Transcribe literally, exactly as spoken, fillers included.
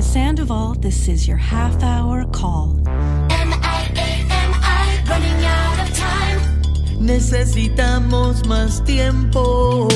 Miss Sandoval, this is your half-hour call. M I A M I, running out of time. Necesitamos más tiempo.